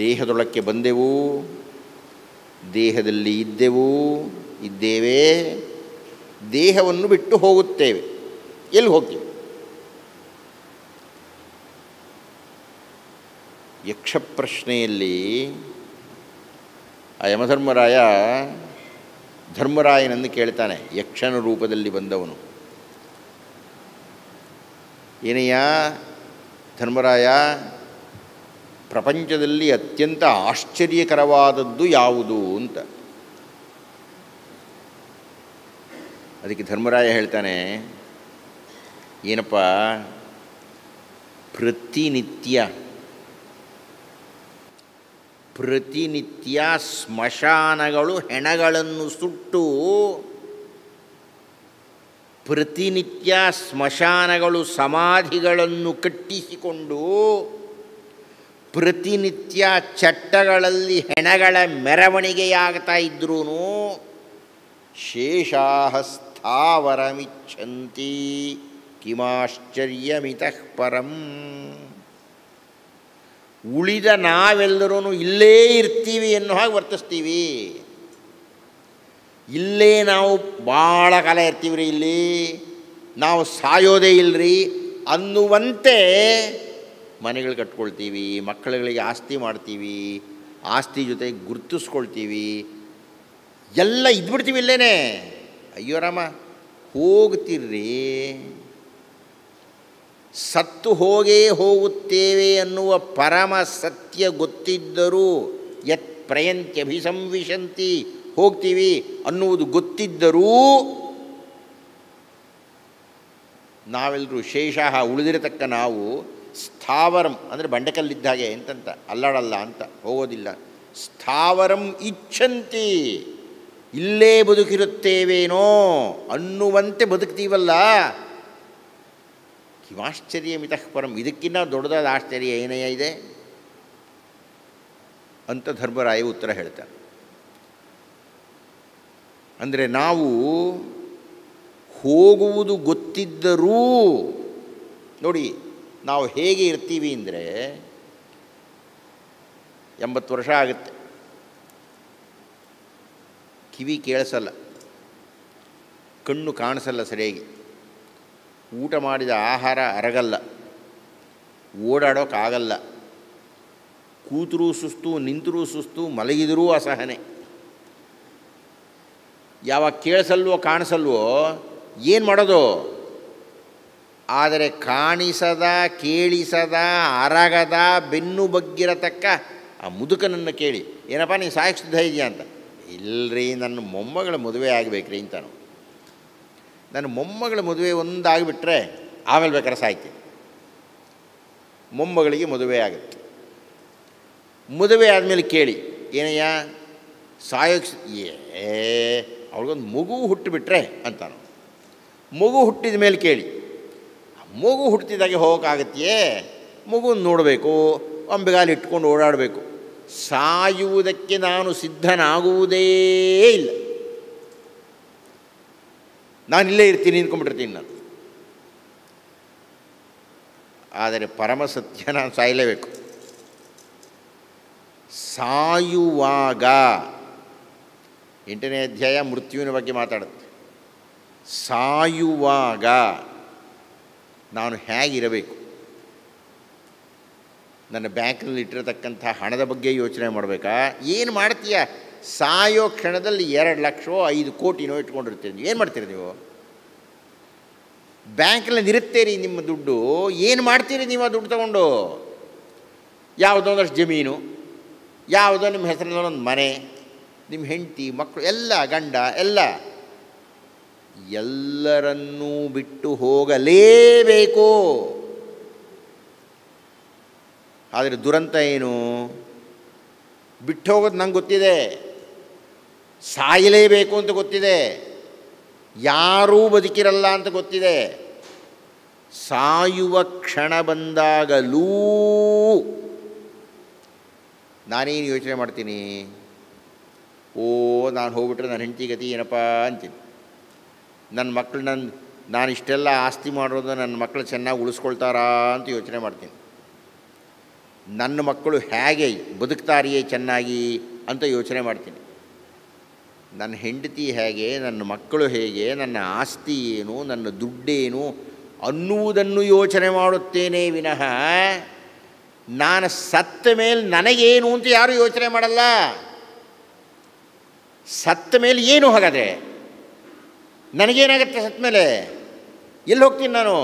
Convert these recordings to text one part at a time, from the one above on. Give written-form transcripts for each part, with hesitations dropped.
ದೇಹದೊಳಕ್ಕೆ ಬಂದೆವು, ದೇಹದಲ್ಲಿ ಇದ್ದೇವೆ, ದೇಹವನ್ನು ಬಿಟ್ಟು ಹೋಗುತ್ತೇವೆ. ಎಲ್ಲಿ ಹೋಗ್ತೀವಿ? ಯಕ್ಷ ಪ್ರಶ್ನೆಯಲ್ಲಿ ಆ ಯಮಧರ್ಮರಾಯ ಧರ್ಮರಾಯನನ್ನು ಕೇಳ್ತಾನೆ. ಯಕ್ಷನ ರೂಪದಲ್ಲಿ ಬಂದವನು, ಏನಯ್ಯ ಧರ್ಮರಾಯ, ಪ್ರಪಂಚದಲ್ಲಿ ಅತ್ಯಂತ ಆಶ್ಚರ್ಯಕರವಾದದ್ದು ಯಾವುದು ಅಂತ. ಅದಕ್ಕೆ ಧರ್ಮರಾಯ ಹೇಳ್ತಾನೆ, ಏನಪ್ಪ, ಪ್ರತಿನಿತ್ಯ ಸ್ಮಶಾನಗಳು ಹೆಣಗಳನ್ನು ಸುಟ್ಟು, ಪ್ರತಿನಿತ್ಯ ಸ್ಮಶಾನಗಳು ಸಮಾಧಿಗಳನ್ನು ಕಟ್ಟಿಸಿಕೊಂಡು, ಪ್ರತಿನಿತ್ಯ ಚಟ್ಟಗಳಲ್ಲಿ ಹೆಣಗಳ ಮೆರವಣಿಗೆಯಾಗ್ತಾ ಇದ್ರೂ ಶೇಷಾಃ ಸ್ಥಾವರಮಿಚ್ಛಂತಿ ಕಿಮಾಶ್ಚರ್ಯಮಿತಃ ಪರಂ. ಉಳಿದ ನಾವೆಲ್ಲರೂ ಇಲ್ಲೇ ಇರ್ತೀವಿ ಎನ್ನುವ ಹಾಗೆ ವರ್ತಿಸ್ತೀವಿ. ಇಲ್ಲೇ ನಾವು ಭಾಳ ಕಾಲ ಇರ್ತೀವಿ ರೀ, ಇಲ್ಲಿ ನಾವು ಸಾಯೋದೇ ಇಲ್ಲರಿ ಅನ್ನುವಂತೆ ಮನೆಗಳು ಕಟ್ಕೊಳ್ತೀವಿ, ಮಕ್ಕಳುಗಳಿಗೆ ಆಸ್ತಿ ಮಾಡ್ತೀವಿ, ಆಸ್ತಿ ಜೊತೆ ಗುರುತಿಸ್ಕೊಳ್ತೀವಿ, ಎಲ್ಲ ಇದ್ಬಿಡ್ತೀವಿ ಇಲ್ಲೇನೆ. ಅಯ್ಯೋ ರಾಮ, ಹೋಗ್ತಿರ್ರಿ, ಸತ್ತು ಹೋಗೇ ಹೋಗುತ್ತೇವೆ ಅನ್ನುವ ಪರಮ ಸತ್ಯ ಗೊತ್ತಿದ್ದರೂ, ಯತ್ ಪ್ರಯಂತ್ಯಭಿಸಂವಿಶಂತಿ, ಹೋಗ್ತೀವಿ ಅನ್ನುವುದು ಗೊತ್ತಿದ್ದರೂ ನಾವೆಲ್ಲರೂ ಶೇಷಃ ಉಳಿದಿರತಕ್ಕ ನಾವು, ಸ್ಥಾವರಂ ಅಂದರೆ ಬಂಡೆಕಲ್ಲಿದ್ದ ಹಾಗೆ ಎಂತಂತ ಅಲ್ಲಾಡಲ್ಲ ಅಂತ, ಹೋಗೋದಿಲ್ಲ. ಸ್ಥಾವರಂ ಇಚ್ಛಂತಿ, ಇಲ್ಲೇ ಬದುಕಿರುತ್ತೇವೇನೋ ಅನ್ನುವಂತೆ ಬದುಕ್ತೀವಲ್ಲ. ಕಿಮಾಶ್ಚರ್ಯಮಿತಃ ಪರಂ, ಇದಕ್ಕಿಂತ ದೊಡ್ಡದಾದ ಆಶ್ಚರ್ಯ ಏನಯ್ಯ ಇದೆ ಅಂತ ಧರ್ಮರಾಯ ಉತ್ತರ ಹೇಳ್ತಾನೆ. ಅಂದರೆ ನಾವು ಹೋಗುವುದು ಗೊತ್ತಿದ್ದರೂ, ನೋಡಿ ನಾವು ಹೇಗೆ ಇರ್ತೀವಿ ಅಂದರೆ, 80 ವರ್ಷ ಆಗುತ್ತೆ, ಕಿವಿ ಕೇಳಿಸಲ್ಲ, ಕಣ್ಣು ಕಾಣಿಸಲ್ಲ ಸರಿಯಾಗಿ, ಊಟ ಮಾಡಿದ ಆಹಾರ ಅರಗಲ್ಲ, ಓಡಾಡೋಕ್ಕಾಗಲ್ಲ, ಕೂತರೂ ಸುಸ್ತು, ನಿಂತರೂ ಸುಸ್ತು, ಮಲಗಿದರೂ ಅಸಹನೆ. ಯಾವಾಗ ಕೇಳಿಸಲ್ವೋ ಕಾಣಿಸಲ್ವೋ ಏನು ಮಾಡೋದು? ಆದರೆ ಕಾಣಿಸದ, ಕೇಳಿಸದ, ಅರಗದ, ಬೆನ್ನು ಬಗ್ಗಿರತಕ್ಕ ಆ ಮುದುಕನನ್ನು ಕೇಳಿ, ಏನಪ್ಪ ನೀನು ಸಾಯಕ್ಕೆ ಸಿದ್ಧ ಇದೆಯಾ ಅಂತ. ಇಲ್ಲರಿ, ನನ್ನ ಮೊಮ್ಮಗಳ ಮದುವೆ ಆಗಬೇಕ್ರಿ ಅಂತಾನು. ನನ್ನ ಮೊಮ್ಮಗಳ ಮದುವೆ ಒಂದಾಗಿಬಿಟ್ರೆ ಆಮೇಲೆ ಬೇಕಾದ್ರೆ ಸಾಯ್ತೀನಿ. ಮೊಮ್ಮಗಳಿಗೆ ಮದುವೆ ಆಗುತ್ತೆ. ಮದುವೆ ಆದಮೇಲೆ ಕೇಳಿ, ಏನಯ್ಯ ಸಾಯೋಕ್ಕೆ, ಅವಳಿಗೊಂದು ಮಗು ಹುಟ್ಟಿಬಿಟ್ರೆ ಅಂತಾನು. ಮಗು ಹುಟ್ಟಿದ ಮೇಲೆ ಕೇಳಿ, ಮಗು ಹುಟ್ಟಿದಾಗೆ ಹೋಗೋಕ್ಕಾಗತ್ತೆಯೇ? ಮಗುವನ್ನು ನೋಡಬೇಕು, ಅಂಬೆಗಾಲು ಇಟ್ಕೊಂಡು ಓಡಾಡಬೇಕು. ಸಾಯುವುದಕ್ಕೆ ನಾನು ಸಿದ್ಧನಾಗುವುದೇ ಇಲ್ಲ. ನಾನಿಲ್ಲೇ ಇರ್ತೀನಿ, ನಿಂತ್ಕೊಂಡ್ಬಿಟ್ಟಿರ್ತೀನಿ ನಾನು. ಆದರೆ ಪರಮಸತ್ಯ, ನಾನು ಸಾಯಲೇಬೇಕು. ಸಾಯುವಾಗ 8ನೇ ಅಧ್ಯಾಯ ಮೃತ್ಯುವಿನ ಬಗ್ಗೆ ಮಾತಾಡುತ್ತೆ. ಸಾಯುವಾಗ ನಾನು ಹೇಗಿರಬೇಕು? ನನ್ನ ಬ್ಯಾಂಕ್ನಲ್ಲಿ ಇಟ್ಟಿರತಕ್ಕಂಥ ಹಣದ ಬಗ್ಗೆ ಯೋಚನೆ ಮಾಡಬೇಕಾ? ಏನು ಮಾಡ್ತೀಯ? ಸಾಯೋ ಕ್ಷಣದಲ್ಲಿ 2 ಲಕ್ಷವೋ 5 ಕೋಟಿನೋ ಇಟ್ಕೊಂಡಿರ್ತೀರಿ. ಏನು ಮಾಡ್ತೀರಿ ನೀವು? ಬ್ಯಾಂಕಲ್ಲಿ ಇರುತ್ತೀರಿ ನಿಮ್ಮ ದುಡ್ಡು. ಏನು ಮಾಡ್ತೀರಿ ನೀವು ಆ ದುಡ್ಡು ತಗೊಂಡು? ಯಾವುದೋ ಒಂದಷ್ಟು ಜಮೀನು, ಯಾವುದೋ ನಿಮ್ಮ ಹೆಸರಲ್ಲಿ ಒಂದು ಮನೆ, ನಿಮ್ಮ ಹೆಂಡತಿ, ಮಕ್ಕಳು, ಎಲ್ಲ ಗಂಡ, ಎಲ್ಲರನ್ನೂ ಬಿಟ್ಟು ಹೋಗಲೇಬೇಕು. ಆದರೆ ದುರಂತ ಏನು? ಬಿಟ್ಟು ಹೋಗೋದು ನಂಗೆ ಗೊತ್ತಿದೆ, ಸಾಯಲೇಬೇಕು ಅಂತ ಗೊತ್ತಿದೆ, ಯಾರೂ ಬದುಕಿರಲ್ಲ ಅಂತ ಗೊತ್ತಿದೆ. ಸಾಯುವ ಕ್ಷಣ ಬಂದಾಗಲೂ ನಾನೇನು ಯೋಚನೆ ಮಾಡ್ತೀನಿ? ನಾನು ಹೋಗ್ಬಿಟ್ರೆ ನನ್ನ ಹೆಂಡತಿ ಗತಿ ಏನಪ್ಪ ಅಂತೀನಿ. ನನ್ನ ಮಕ್ಕಳು, ನಾನು ಇಷ್ಟೆಲ್ಲ ಆಸ್ತಿ ಮಾಡೋದು ನನ್ನ ಮಕ್ಕಳು ಚೆನ್ನಾಗಿ ಉಳಿಸ್ಕೊಳ್ತಾರಾ ಅಂತ ಯೋಚನೆ ಮಾಡ್ತೀನಿ. ನನ್ನ ಮಕ್ಕಳು ಹೇಗೆ ಬದುಕ್ತಾರಿಯೇ ಚೆನ್ನಾಗಿ ಅಂತ ಯೋಚನೆ ಮಾಡ್ತೀನಿ. ನನ್ನ ಹೆಂಡತಿ ಹೇಗೆ, ನನ್ನ ಮಕ್ಕಳು ಹೇಗೆ, ನನ್ನ ಆಸ್ತಿ ಏನು, ನನ್ನ ದುಡ್ಡೇನು ಅನ್ನುವುದನ್ನು ಯೋಚನೆ ಮಾಡುತ್ತೇನೆ ವಿನಃ ನಾನು ಸತ್ತ ಮೇಲೆ ನನಗೇನು ಅಂತ ಯಾರೂ ಯೋಚನೆ ಮಾಡಲ್ಲ. ಸತ್ತ ಮೇಲೆ ಏನು ಹಾಗಾದರೆ ನನಗೇನಾಗುತ್ತೆ? ಸತ್ತ ಮೇಲೆ ಎಲ್ಲಿ ಹೋಗ್ತೀನಿ ನಾನು?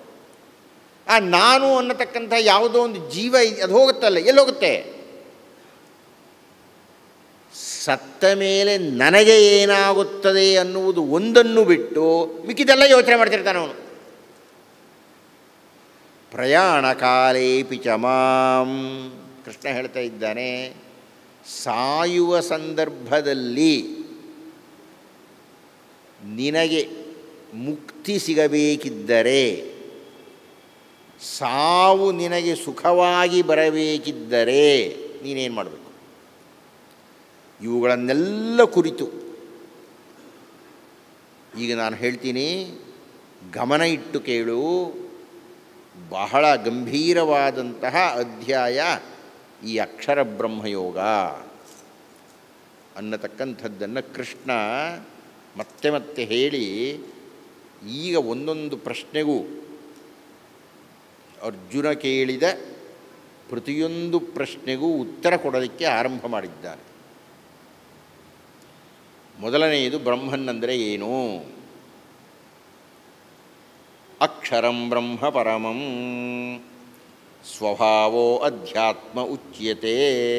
ನಾನು ಅನ್ನತಕ್ಕಂಥ ಯಾವುದೋ ಒಂದು ಜೀವ ಅದು ಹೋಗುತ್ತಲ್ಲ, ಎಲ್ಲಿ ಹೋಗುತ್ತೆ? ಸತ್ತ ಮೇಲೆ ನನಗೆ ಏನಾಗುತ್ತದೆ ಅನ್ನುವುದು ಒಂದನ್ನು ಬಿಟ್ಟು ಮಿಕ್ಕಿದೆಲ್ಲ ಯೋಚನೆ ಮಾಡ್ತಿರ್ತಾನೆ ಅವನು. ಪ್ರಯಾಣ ಕಾಲೇಪಿ ಚ ಮಾಂ, ಕೃಷ್ಣ ಹೇಳ್ತಾ ಇದ್ದಾನೆ, ಸಾಯುವ ಸಂದರ್ಭದಲ್ಲಿ ನಿನಗೆ ಮುಕ್ತಿ ಸಿಗಬೇಕಿದ್ದರೆ, ಸಾವು ನಿನಗೆ ಸುಖವಾಗಿ ಬರಬೇಕಿದ್ದರೆ ನೀನೇನು ಮಾಡಬೇಕು? ಇವುಗಳನ್ನೆಲ್ಲ ಕುರಿತು ಈಗ ನಾನು ಹೇಳ್ತೀನಿ, ಗಮನ ಇಟ್ಟು ಕೇಳು. ಬಹಳ ಗಂಭೀರವಾದಂತಹ ಅಧ್ಯಾಯ ಈ ಅಕ್ಷರ ಬ್ರಹ್ಮಯೋಗ ಅನ್ನತಕ್ಕಂಥದ್ದನ್ನು ಕೃಷ್ಣ ಮತ್ತೆ ಮತ್ತೆ ಹೇಳಿ, ಈಗ ಒಂದೊಂದು ಪ್ರಶ್ನೆಗೂ ಅರ್ಜುನ ಕೇಳಿದ ಪ್ರತಿಯೊಂದು ಪ್ರಶ್ನೆಗೂ ಉತ್ತರ ಕೊಡೋದಕ್ಕೆ ಆರಂಭ ಮಾಡಿದ್ದಾನೆ. ಮೊದಲನೆಯದು ಬ್ರಹ್ಮನ್ ಅಂದರೆ ಏನು? ಅಕ್ಷರಂ ಬ್ರಹ್ಮ ಪರಮಂ ಸ್ವಭಾವೋ ಅಧ್ಯಾತ್ಮ ಉಚ್ಯತೆ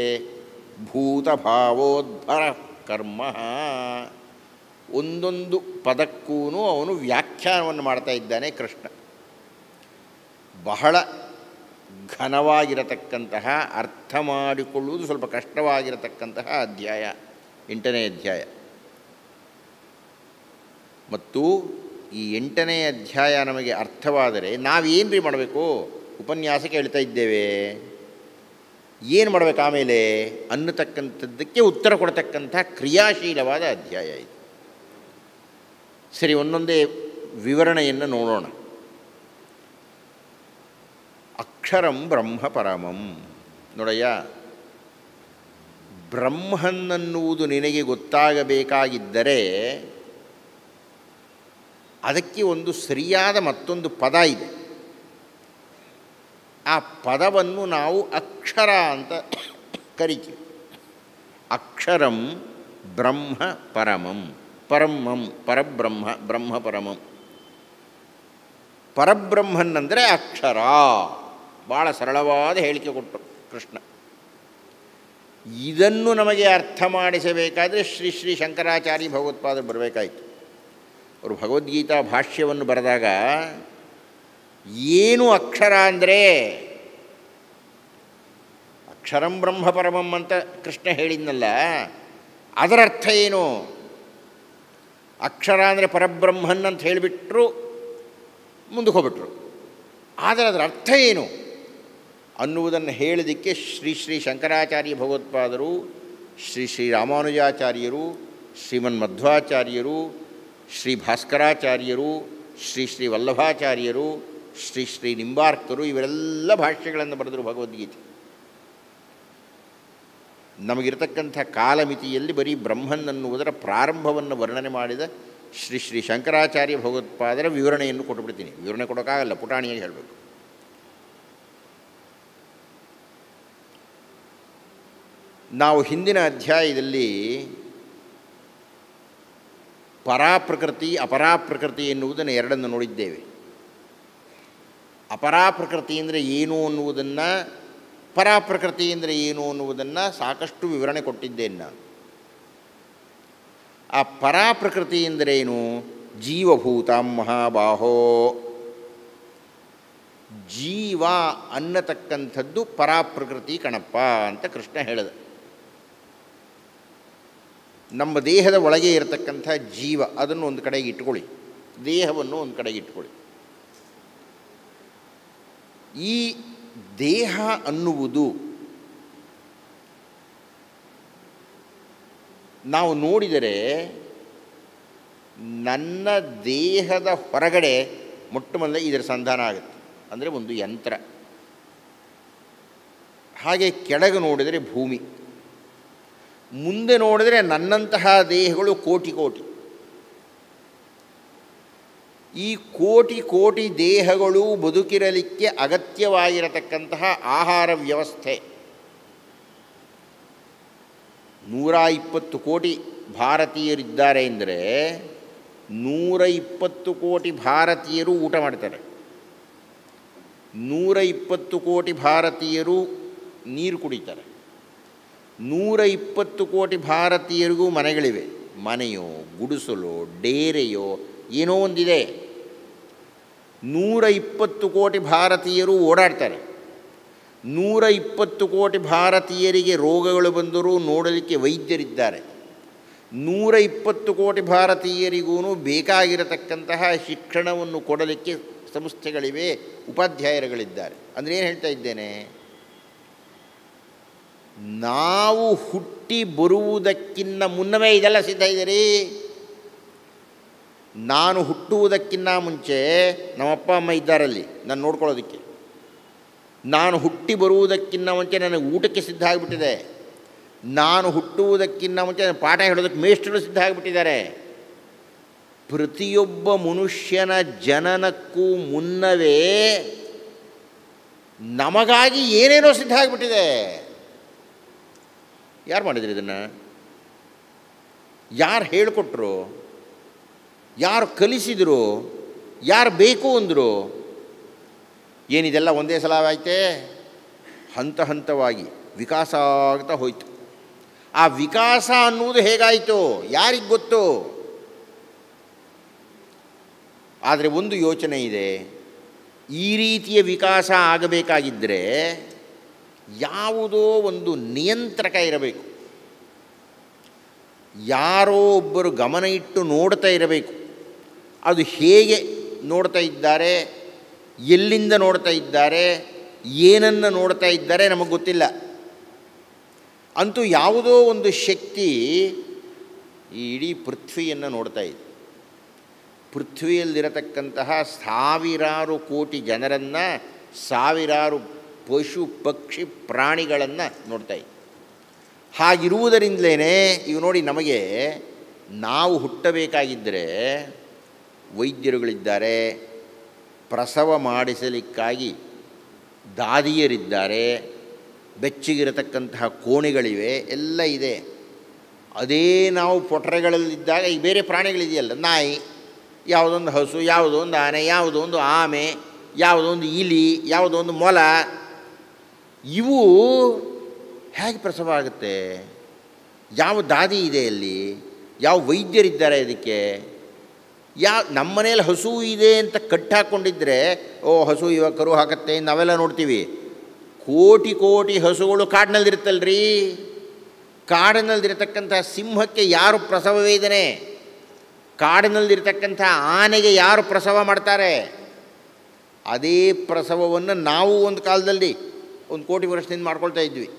ಭೂತಭಾವೋದ್ಭರ ಕರ್ಮ. ಒಂದೊಂದು ಪದಕ್ಕೂ ಅವನು ವ್ಯಾಖ್ಯಾನವನ್ನು ಮಾಡ್ತಾ ಇದ್ದಾನೆ ಕೃಷ್ಣ. ಬಹಳ ಘನವಾಗಿರತಕ್ಕಂತಹ, ಅರ್ಥ ಮಾಡಿಕೊಳ್ಳುವುದು ಸ್ವಲ್ಪ ಕಷ್ಟವಾಗಿರತಕ್ಕಂತಹ ಅಧ್ಯಾಯ 8ನೇ ಅಧ್ಯಾಯ. ಮತ್ತು ಈ 8ನೇ ಅಧ್ಯಾಯ ನಮಗೆ ಅರ್ಥವಾದರೆ ನಾವೇನು ಮಾಡಬೇಕು? ಉಪನ್ಯಾಸ ಕೇಳ್ತಾ ಇದ್ದೇವೆ, ಏನು ಮಾಡಬೇಕು ಆಮೇಲೆ ಅನ್ನತಕ್ಕಂಥದ್ದಕ್ಕೆ ಉತ್ತರ ಕೊಡತಕ್ಕಂಥ ಕ್ರಿಯಾಶೀಲವಾದ ಅಧ್ಯಾಯ ಇದು. ಸರಿ, ಒಂದೊಂದೇ ವಿವರಣೆಯನ್ನು ನೋಡೋಣ. ಅಕ್ಷರಂ ಬ್ರಹ್ಮ ಪರಮಂ. ನೋಡಯ್ಯ, ಬ್ರಹ್ಮನ್ನನ್ನುವುದು ನಿನಗೆ ಗೊತ್ತಾಗಬೇಕಾಗಿದ್ದರೆ ಅದಕ್ಕೆ ಒಂದು ಸರಿಯಾದ ಮತ್ತೊಂದು ಪದ ಇದೆ. ಆ ಪದವನ್ನು ನಾವು ಅಕ್ಷರ ಅಂತ ಕರಿತೀವಿ. ಅಕ್ಷರಂ ಬ್ರಹ್ಮ ಪರಮಂ. ಪರಮಂ ಪರಬ್ರಹ್ಮ, ಬ್ರಹ್ಮ ಪರಮಂ. ಪರಬ್ರಹ್ಮನ್ನಂದರೆ ಅಕ್ಷರ. ಭಾಳ ಸರಳವಾದ ಹೇಳಿಕೆ ಕೊಟ್ಟರು ಕೃಷ್ಣ. ಇದನ್ನು ನಮಗೆ ಅರ್ಥ ಮಾಡಿಸಬೇಕಾದರೆ ಶ್ರೀ ಶ್ರೀ ಶಂಕರಾಚಾರ್ಯ ಭಗವತ್ಪಾದರು ಬರಬೇಕಾಯಿತು. ಅವರು ಭಗವದ್ಗೀತಾ ಭಾಷ್ಯವನ್ನು ಬರೆದಾಗ ಏನು ಅಕ್ಷರ ಅಂದರೆ, ಅಕ್ಷರಂ ಬ್ರಹ್ಮ ಪರಮಂ ಅಂತ ಕೃಷ್ಣ ಹೇಳಿದ್ನಲ್ಲ, ಅದರ ಅರ್ಥ ಏನು? ಅಕ್ಷರ ಅಂದರೆ ಪರಬ್ರಹ್ಮನ್ ಅಂತ ಹೇಳಿಬಿಟ್ರು, ಮುಂದಕ್ಕೆ ಹೋಗ್ಬಿಟ್ರು. ಆದರೆ ಅದರ ಅರ್ಥ ಏನು ಅನ್ನುವುದನ್ನು ಹೇಳೋದಕ್ಕೆ ಶ್ರೀ ಶ್ರೀ ಶಂಕರಾಚಾರ್ಯ ಭಗವತ್ಪಾದರು, ಶ್ರೀ ಶ್ರೀ ರಾಮಾನುಜಾಚಾರ್ಯರು, ಶ್ರೀಮನ್ ಮಧ್ವಾಚಾರ್ಯರು, ಶ್ರೀ ಭಾಸ್ಕರಾಚಾರ್ಯರು, ಶ್ರೀ ಶ್ರೀ ವಲ್ಲಭಾಚಾರ್ಯರು, ಶ್ರೀ ಶ್ರೀ ನಿಂಬಾರ್ಕರು, ಇವರೆಲ್ಲ ಭಾಷ್ಯಗಳನ್ನು ಬರೆದರು ಭಗವದ್ಗೀತೆ. ನಮಗಿರತಕ್ಕಂಥ ಕಾಲಮಿತಿಯಲ್ಲಿ ಬರೀ ಬ್ರಹ್ಮನ್ ಅನ್ನುವುದರ ಪ್ರಾರಂಭವನ್ನು ವರ್ಣನೆ ಮಾಡಿದ ಶ್ರೀ ಶ್ರೀ ಶಂಕರಾಚಾರ್ಯ ಭಗವತ್ಪಾದರ ವಿವರಣೆಯನ್ನು ಕೊಟ್ಟುಬಿಡ್ತೀನಿ. ವಿವರಣೆ ಕೊಡೋಕ್ಕಾಗಲ್ಲ, ಪುಟಾಣಿಯಾಗಿ ಹೇಳಬೇಕು. ನಾವು ಹಿಂದಿನ ಅಧ್ಯಾಯದಲ್ಲಿ ಪರಾಪ್ರಕೃತಿ ಅಪರಾಪ್ರಕೃತಿ ಎನ್ನುವುದನ್ನು ಎರಡನ್ನು ನೋಡಿದ್ದೇವೆ. ಅಪರಾಪ್ರಕೃತಿ ಅಂದರೆ ಏನು ಅನ್ನುವುದನ್ನು, ಪರಾಪ್ರಕೃತಿ ಅಂದರೆ ಏನು ಅನ್ನುವುದನ್ನು ಸಾಕಷ್ಟು ವಿವರಣೆ ಕೊಟ್ಟಿದ್ದೇನೆ ನಾನು. ಆ ಪರಾಪ್ರಕೃತಿ ಎಂದರೇನು? ಜೀವಭೂತಾಂ ಮಹಾಬಾಹೋ. ಜೀವ ಅನ್ನತಕ್ಕಂಥದ್ದು ಪರಾಪ್ರಕೃತಿ ಕಣಪ್ಪ ಅಂತ ಕೃಷ್ಣ ಹೇಳಿದ. ನಮ್ಮ ದೇಹದ ಒಳಗೆ ಇರತಕ್ಕಂಥ ಜೀವ, ಅದನ್ನು ಒಂದು ಕಡೆಗೆ ಇಟ್ಕೊಳ್ಳಿ, ದೇಹವನ್ನು ಒಂದು ಕಡೆಗೆ ಇಟ್ಕೊಳ್ಳಿ. ಈ ದೇಹ ಅನ್ನುವುದು ನಾವು ನೋಡಿದರೆ ನನ್ನ ದೇಹದ ಹೊರಗಡೆ ಮೊಟ್ಟ ಮೊದಲೇ ಇದರ ಸಂಧಾನ ಆಗುತ್ತೆ. ಅಂದರೆ ಒಂದು ಯಂತ್ರ. ಹಾಗೆ ಕೆಳಗೆ ನೋಡಿದರೆ ಭೂಮಿ, ಮುಂದೆ ನೋಡಿದರೆ ನನ್ನಂತಹ ದೇಹಗಳು ಕೋಟಿ ಕೋಟಿ. ಈ ಕೋಟಿ ಕೋಟಿ ದೇಹಗಳು ಬದುಕಿರಲಿಕ್ಕೆ ಅಗತ್ಯವಾಗಿರತಕ್ಕಂತಹ ಆಹಾರ ವ್ಯವಸ್ಥೆ 120 ಕೋಟಿ ಭಾರತೀಯರಿದ್ದಾರೆ ಎಂದರೆ 120 ಕೋಟಿ ಭಾರತೀಯರು ಊಟ ಮಾಡ್ತಾರೆ, 120 ಕೋಟಿ ಭಾರತೀಯರು ನೀರು ಕುಡಿತಾರೆ, 120 ಕೋಟಿ ಭಾರತೀಯರಿಗೂ ಮನೆಗಳಿವೆ. ಮನೆಯೋ ಗುಡಿಸಲೋ ಡೇರೆಯೋ ಏನೋ ಒಂದಿದೆ. 120 ಕೋಟಿ ಭಾರತೀಯರು ಓಡಾಡ್ತಾರೆ. 120 ಕೋಟಿ ಭಾರತೀಯರಿಗೆ ರೋಗಗಳು ಬಂದರೂ ನೋಡಲಿಕ್ಕೆ ವೈದ್ಯರಿದ್ದಾರೆ. 120 ಕೋಟಿ ಭಾರತೀಯರಿಗೂ ಬೇಕಾಗಿರತಕ್ಕಂತಹ ಶಿಕ್ಷಣವನ್ನು ಕೊಡಲಿಕ್ಕೆ ಸಂಸ್ಥೆಗಳಿವೆ, ಉಪಾಧ್ಯಾಯರುಗಳಿದ್ದಾರೆ. ಅಂದರೆ ಏನು ಹೇಳ್ತಾ ಇದ್ದೇನೆ, ನಾವು ಹುಟ್ಟಿ ಬರುವುದಕ್ಕಿಂತ ಮುನ್ನವೇ ಇದೆಲ್ಲ ಸಿದ್ಧ ಇದೆ ರೀ. ನಾನು ಹುಟ್ಟುವುದಕ್ಕಿಂತ ಮುಂಚೆ ನಮ್ಮಪ್ಪ ಅಮ್ಮ ಇದ್ದಾರಲ್ಲಿ ನಾನು ನೋಡ್ಕೊಳ್ಳೋದಕ್ಕೆ. ನಾನು ಹುಟ್ಟಿ ಬರುವುದಕ್ಕಿಂತ ಮುಂಚೆ ನನಗೆ ಊಟಕ್ಕೆ ಸಿದ್ಧ ಆಗಿಬಿಟ್ಟಿದೆ. ನಾನು ಹುಟ್ಟುವುದಕ್ಕಿಂತ ಮುಂಚೆ ನನ್ನ ಪಾಠ ಹೇಳೋದಕ್ಕೆ ಮೇಷ್ಟ್ರು ಸಿದ್ಧ ಆಗಿಬಿಟ್ಟಿದ್ದಾರೆ. ಪ್ರತಿಯೊಬ್ಬ ಮನುಷ್ಯನ ಜನನಕ್ಕೂ ಮುನ್ನವೇ ನಮಗಾಗಿ ಏನೇನೋ ಸಿದ್ಧ ಆಗಿಬಿಟ್ಟಿದೆ. ಯಾರು ಮಾಡಿದ್ರು ಇದನ್ನು? ಯಾರು ಹೇಳಿಕೊಟ್ರು? ಯಾರು ಕಲಿಸಿದರು? ಯಾರು ಬೇಕು ಅಂದರು? ಏನಿದೆಲ್ಲ ಒಂದೇ ಸಲ ಆಯಿತೆ? ಹಂತ ಹಂತವಾಗಿ ವಿಕಾಸ ಆಗ್ತಾ ಹೋಯಿತು. ಆ ವಿಕಾಸ ಅನ್ನುವುದು ಹೇಗಾಯಿತು ಯಾರಿಗೆ ಗೊತ್ತು? ಆದರೆ ಒಂದು ಯೋಚನೆ ಇದೆ, ಈ ರೀತಿಯ ವಿಕಾಸ ಆಗಬೇಕಾಗಿದ್ದರೆ ಯಾವುದೋ ಒಂದು ನಿಯಂತ್ರಕ ಇರಬೇಕು, ಯಾರೋ ಒಬ್ಬರು ಗಮನ ಇಟ್ಟು ನೋಡ್ತಾ ಇರಬೇಕು. ಅದು ಹೇಗೆ ನೋಡ್ತಾ ಇದ್ದಾರೆ, ಎಲ್ಲಿಂದ ನೋಡ್ತಾ ಇದ್ದಾರೆ, ಏನನ್ನು ನೋಡ್ತಾ ಇದ್ದಾರೆ ನಮಗೆ ಗೊತ್ತಿಲ್ಲ. ಅಂತೂ ಯಾವುದೋ ಒಂದು ಶಕ್ತಿ ಈ ಇಡೀ ಪೃಥ್ವಿಯನ್ನು ನೋಡ್ತಾ ಇದೆ. ಪೃಥ್ವಿಯಲ್ಲಿರತಕ್ಕಂತಹ ಸಾವಿರಾರು ಕೋಟಿ ಜನರನ್ನು, ಸಾವಿರಾರು ಪಶು ಪಕ್ಷಿ ಪ್ರಾಣಿಗಳನ್ನು ನೋಡ್ತಾ ಇದೆ. ಹಾಗಿರುವುದರಿಂದಲೇ ಇವು ನೋಡಿ, ನಮಗೆ ನಾವು ಹುಟ್ಟಬೇಕಾಗಿದ್ದರೆ ವೈದ್ಯರುಗಳಿದ್ದಾರೆ, ಪ್ರಸವ ಮಾಡಿಸಲಿಕ್ಕಾಗಿ ದಾದಿಯರಿದ್ದಾರೆ, ಬೆಚ್ಚಗಿರತಕ್ಕಂತಹ ಕೋಣೆಗಳಿವೆ, ಎಲ್ಲ ಇದೆ. ಅದೇ ನಾವು ಪೊಟರೆಗಳಲ್ಲಿದ್ದಾಗ ಈ ಬೇರೆ ಪ್ರಾಣಿಗಳಿದೆಯಲ್ಲ, ನಾಯಿ, ಯಾವುದೊಂದು ಹಸು, ಯಾವುದೋ ಒಂದು ಆನೆ, ಯಾವುದೋ ಒಂದು ಆಮೆ, ಯಾವುದೋ ಒಂದು ಇಲಿ, ಯಾವುದೋ ಒಂದು ಮೊಲ, ಇವು ಹೇಗೆ ಪ್ರಸವ ಆಗುತ್ತೆ? ಯಾವ ದಾದಿ ಇದೆ ಅಲ್ಲಿ? ಯಾವ ವೈದ್ಯರಿದ್ದಾರೆ ಇದಕ್ಕೆ? ನಮ್ಮ ಮನೇಲಿ ಹಸು ಇದೆ ಅಂತ ಕಟ್ಟಾಕೊಂಡಿದ್ದರೆ ಓ ಹಸು ಇವಾಗ ಕರು ಹಾಕತ್ತೆ ನಾವೆಲ್ಲ ನೋಡ್ತೀವಿ. ಕೋಟಿ ಕೋಟಿ ಹಸುಗಳು ಕಾಡಿನಲ್ಲಿರುತ್ತಲ್ರಿ. ಕಾಡಿನಲ್ಲಿರತಕ್ಕಂಥ ಸಿಂಹಕ್ಕೆ ಯಾರು ಪ್ರಸವ ವೇದನೆ? ಕಾಡಿನಲ್ಲಿರ್ತಕ್ಕಂಥ ಆನೆಗೆ ಯಾರು ಪ್ರಸವ ಮಾಡ್ತಾರೆ? ಅದೇ ಪ್ರಸವವನ್ನು ನಾವು ಒಂದು ಕಾಲದಲ್ಲಿ 1 ಕೋಟಿ ವರ್ಷದಿಂದ ಮಾಡ್ಕೊಳ್ತಾ ಇದ್ವಿ.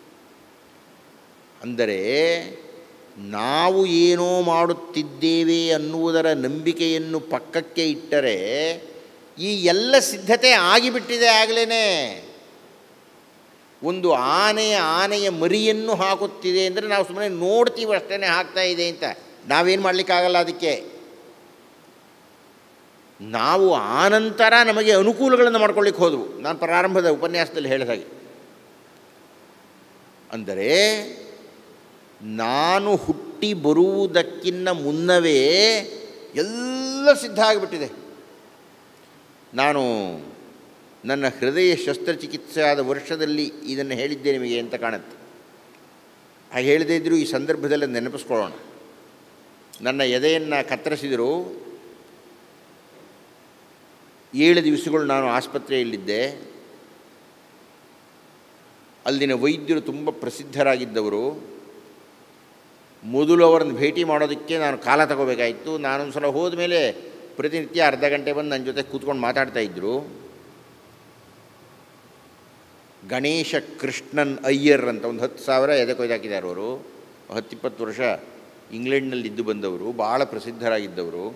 ಅಂದರೆ ನಾವು ಏನೋ ಮಾಡುತ್ತಿದ್ದೇವೆ ಅನ್ನುವುದರ ನಂಬಿಕೆಯನ್ನು ಪಕ್ಕಕ್ಕೆ ಇಟ್ಟರೆ ಈ ಎಲ್ಲ ಸಿದ್ಧತೆ ಆಗಿಬಿಟ್ಟಿದೆ ಆಗಲೇ. ಒಂದು ಆನೆಯ ಮರಿಯನ್ನು ಹಾಕುತ್ತಿದೆ ಅಂದರೆ ನಾವು ಸುಮ್ಮನೆ ನೋಡ್ತೀವಿ ಅಷ್ಟೇ, ಹಾಕ್ತಾ ಇದೆ ಅಂತ. ನಾವೇನು ಮಾಡಲಿಕ್ಕಾಗಲ್ಲ ಅದಕ್ಕೆ. ನಾವು ಆನಂತರ ನಮಗೆ ಅನುಕೂಲಗಳನ್ನು ಮಾಡ್ಕೊಳ್ಳಿಕ್ಕೆ ಹೋದವು. ನಾನು ಪ್ರಾರಂಭದ ಉಪನ್ಯಾಸದಲ್ಲಿ ಹೇಳಿದ ಹಾಗೆ. ಅಂದರೆ ನಾನು ಹುಟ್ಟಿ ಬರುವುದಕ್ಕಿಂತ ಮುನ್ನವೇ ಎಲ್ಲ ಸಿದ್ಧ ಆಗಿಬಿಟ್ಟಿದೆ. ನಾನು ನನ್ನ ಹೃದಯ ಶಸ್ತ್ರಚಿಕಿತ್ಸೆ ಆದ ವರ್ಷದಲ್ಲಿ ಇದನ್ನು ಹೇಳಿದ್ದೆ ನಿಮಗೆ ಅಂತ ಕಾಣುತ್ತೆ. ಹಾಗೆ ಹೇಳದೇ ಇದ್ದರೂ ಈ ಸಂದರ್ಭದಲ್ಲಿ ನೆನಪಿಸ್ಕೊಳ್ಳೋಣ. ನನ್ನ ಎದೆಯನ್ನು ಕತ್ತರಿಸಿದರು. 7 ದಿವಸಗಳು ನಾನು ಆಸ್ಪತ್ರೆಯಲ್ಲಿದ್ದೆ. ಅಲ್ಲಿನ ವೈದ್ಯರು ತುಂಬ ಪ್ರಸಿದ್ಧರಾಗಿದ್ದವರು. ಮೊದಲು ಅವರನ್ನು ಭೇಟಿ ಮಾಡೋದಕ್ಕೆ ನಾನು ಕಾಲ ತಗೋಬೇಕಾಯಿತು. ನಾನೊಂದು ಸಲ ಹೋದ ಮೇಲೆ ಪ್ರತಿನಿತ್ಯ ಅರ್ಧ ಗಂಟೆ ಬಂದು ನನ್ನ ಜೊತೆ ಕೂತ್ಕೊಂಡು ಮಾತಾಡ್ತಾಯಿದ್ರು. ಗಣೇಶ ಕೃಷ್ಣನ್ ಅಯ್ಯರ್ ಅಂತ ಒಂದು 10,000 ಎದೆ ಕೊಯ್ದಾಕಿದ್ದಾರೆ ಅವರು. 10-20 ವರ್ಷ ಇಂಗ್ಲೆಂಡ್ನಲ್ಲಿ ಇದ್ದು ಬಂದವರು, ಭಾಳ ಪ್ರಸಿದ್ಧರಾಗಿದ್ದವರು.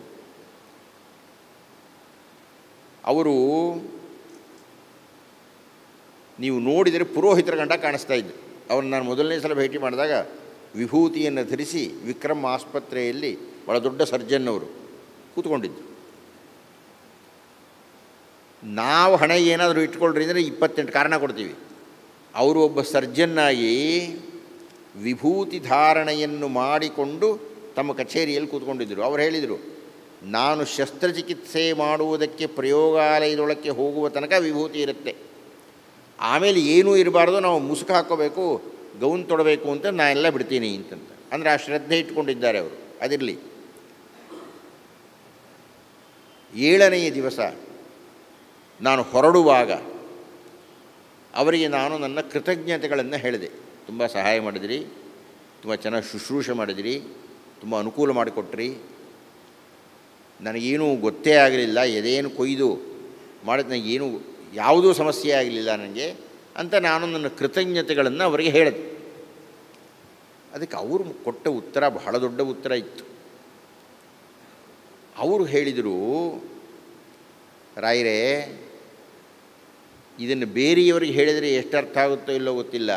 ಅವರು ನೀವು ನೋಡಿದರೆ ಪುರೋಹಿತರ ಗಂಡ ಕಾಣಿಸ್ತಾ ಇದ್ದು. ಅವ್ರನ್ನ ನಾನು ಮೊದಲನೇ ಸಲ ಭೇಟಿ ಮಾಡಿದಾಗ ವಿಭೂತಿಯನ್ನು ಧರಿಸಿ ವಿಕ್ರಮ್ ಆಸ್ಪತ್ರೆಯಲ್ಲಿ ಭಾಳ ದೊಡ್ಡ ಸರ್ಜನ್ ಅವರು ಕೂತ್ಕೊಂಡಿದ್ದು. ನಾವು ಹಣ ಏನಾದರೂ ಇಟ್ಕೊಳ್ರಿ ಅಂದರೆ 28 ಕಾರಣ ಕೊಡ್ತೀವಿ. ಅವರು ಒಬ್ಬ ಸರ್ಜನ್ನಾಗಿ ವಿಭೂತಿ ಧಾರಣೆಯನ್ನು ಮಾಡಿಕೊಂಡು ತಮ್ಮ ಕಚೇರಿಯಲ್ಲಿ ಕೂತ್ಕೊಂಡಿದ್ದರು. ಅವರು ಹೇಳಿದರು, ನಾನು ಶಸ್ತ್ರಚಿಕಿತ್ಸೆ ಮಾಡುವುದಕ್ಕೆ ಪ್ರಯೋಗಾಲಯದೊಳಕ್ಕೆ ಹೋಗುವ ತನಕ ವಿಭೂತಿ ಇರುತ್ತೆ, ಆಮೇಲೆ ಏನೂ ಇರಬಾರ್ದು, ನಾವು ಮುಸುಕು ಹಾಕ್ಕೋಬೇಕು, ಗೌನ್ ತೊಡಬೇಕು ಅಂತ ನಾನೆಲ್ಲ ಬಿಡ್ತೀನಿ ಅಂತಂತ. ಅಂದರೆ ಆ ಶ್ರದ್ಧೆ ಇಟ್ಕೊಂಡಿದ್ದಾರೆ ಅವರು. ಅದಿರಲಿ. 7ನೆಯ ದಿವಸ ನಾನು ಹೊರಡುವಾಗ ಅವರಿಗೆ ನಾನು ನನ್ನ ಕೃತಜ್ಞತೆಗಳನ್ನು ಹೇಳಿದೆ. ತುಂಬ ಸಹಾಯ ಮಾಡಿದಿರಿ, ತುಂಬ ಚೆನ್ನಾಗಿ ಶುಶ್ರೂಷೆ ಮಾಡಿದಿರಿ, ತುಂಬ ಅನುಕೂಲ ಮಾಡಿಕೊಟ್ರಿ, ನನಗೇನೂ ಗೊತ್ತೇ ಆಗಲಿಲ್ಲ, ಎದೇನು ಕೊಯ್ದು ಮಾಡಿದ ನನಗೇನು ಯಾವುದೂ ಸಮಸ್ಯೆ ಆಗಲಿಲ್ಲ ನನಗೆ ಅಂತ ನಾನು ನನ್ನ ಕೃತಜ್ಞತೆಗಳನ್ನು ಅವರಿಗೆ ಹೇಳಿದೆ. ಅದಕ್ಕೆ ಅವರು ಕೊಟ್ಟ ಉತ್ತರ ಬಹಳ ದೊಡ್ಡ ಉತ್ತರ ಇತ್ತು. ಅವರು ಹೇಳಿದರು, ರಾಯರೇ, ಇದನ್ನು ಬೇರೆಯವರಿಗೆ ಹೇಳಿದರೆ ಎಷ್ಟು ಅರ್ಥ ಆಗುತ್ತೋ ಇಲ್ಲೋ ಗೊತ್ತಿಲ್ಲ,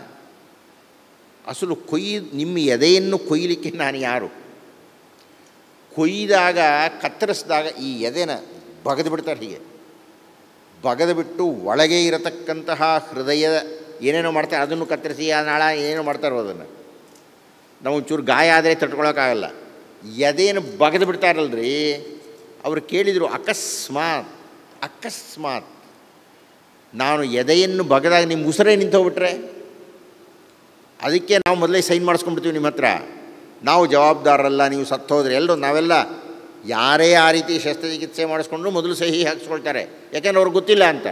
ಅಸಲು ನಿಮ್ಮ ಎದೆಯನ್ನು ಕೊಯ್ಯಲಿಕ್ಕೆ ನಾನು ಯಾರು? ಕೊಯ್ದಾಗ ಕತ್ತರಿಸಿದಾಗ ಈ ಎದೆನ ಬಗೆದು ಬಿಡ್ತಾರೆ. ಹೀಗೆ ಬಗೆದು ಬಿಟ್ಟು ಒಳಗೆ ಇರತಕ್ಕಂತಹ ಹೃದಯ ಏನೇನೋ ಮಾಡ್ತಾರೆ, ಅದನ್ನು ಕತ್ತರಿಸಿ ಆ ನಾಳ ಏನೇನೋ ಮಾಡ್ತಾರೋ ಅದನ್ನು ನಾವು ಒಂಚೂರು ಗಾಯ ಆದರೆ ತಟ್ಕೊಳಕ್ಕಾಗಲ್ಲ. ಎದೆಯನ್ನು ಬಗೆದು ಬಿಡ್ತಾರಲ್ರಿ. ಅವರು ಕೇಳಿದರು, ಅಕಸ್ಮಾತ್ ನಾನು ಎದೆಯನ್ನು ಬಗೆದಾಗ ನಿಮ್ಮ ಉಸಿರೇ ನಿಂತೋಗ್ಬಿಟ್ರೆ? ಅದಕ್ಕೆ ನಾವು ಮೊದಲೇ ಸೈನ್ ಮಾಡಿಸ್ಕೊಂಡ್ಬಿಡ್ತೀವಿ ನಿಮ್ಮ ಹತ್ರ, ನಾವು ಜವಾಬ್ದಾರರಲ್ಲ, ನೀವು ಸತ್ತೋದ್ರೆ ಎಲ್ಲರೂ ನಾವೆಲ್ಲ ಯಾರೇ ಆ ರೀತಿ ಶಸ್ತ್ರಚಿಕಿತ್ಸೆ ಮಾಡಿಸ್ಕೊಂಡ್ರು ಮೊದಲು ಸಹಿ ಹಾಕಿಸ್ಕೊಳ್ತಾರೆ, ಯಾಕೆಂದ್ರೆ ಅವ್ರಿಗೆ ಗೊತ್ತಿಲ್ಲ ಅಂತ.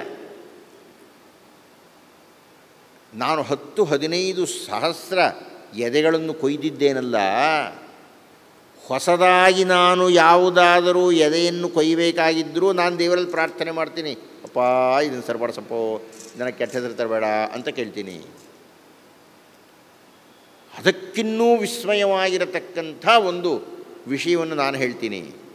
ನಾನು 10-15 ಸಹಸ್ರ ಎದೆಗಳನ್ನು ಕೊಯ್ದಿದ್ದೇನಲ್ಲ, ಹೊಸದಾಗಿ ನಾನು ಯಾವುದಾದರೂ ಎದೆಯನ್ನು ಕೊಯ್ಯಬೇಕಾಗಿದ್ದರೂ ನಾನು ದೇವರಲ್ಲಿ ಪ್ರಾರ್ಥನೆ ಮಾಡ್ತೀನಿ, ಅಪ್ಪ ಇದನ್ನು ಸರಿಪಡಿಸಪ್ಪೋ, ನನಗೆ ಕೆಟ್ಟ ಹೆಸರು ತರಬೇಡ ಅಂತ ಕೇಳ್ತೀನಿ. ಅದಕ್ಕಿನ್ನೂ ವಿಸ್ಮಯವಾಗಿರತಕ್ಕಂಥ ಒಂದು ವಿಷಯವನ್ನು ನಾನು ಹೇಳ್ತೀನಿ.